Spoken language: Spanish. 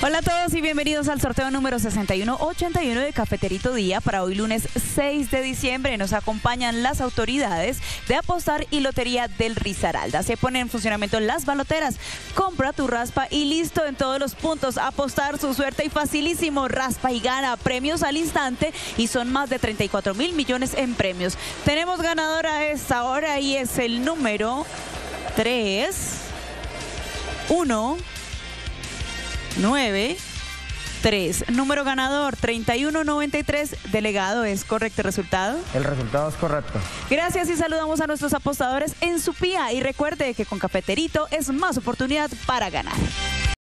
Hola a todos y bienvenidos al sorteo número 6181 de Cafeterito Día para hoy lunes 6 de diciembre. Nos acompañan las autoridades de Apostar y Lotería del Risaralda. Se ponen en funcionamiento las baloteras. Compra tu raspa y listo en todos los puntos. Apostar su suerte y facilísimo. Raspa y gana premios al instante y son más de 34.000 millones en premios. Tenemos ganadora a esta hora y es el número 3193. Número ganador 3193. Delegado, ¿es correcto el resultado? El resultado es correcto. Gracias y saludamos a nuestros apostadores en su pía. Y recuerde que con Cafeterito es más oportunidad para ganar.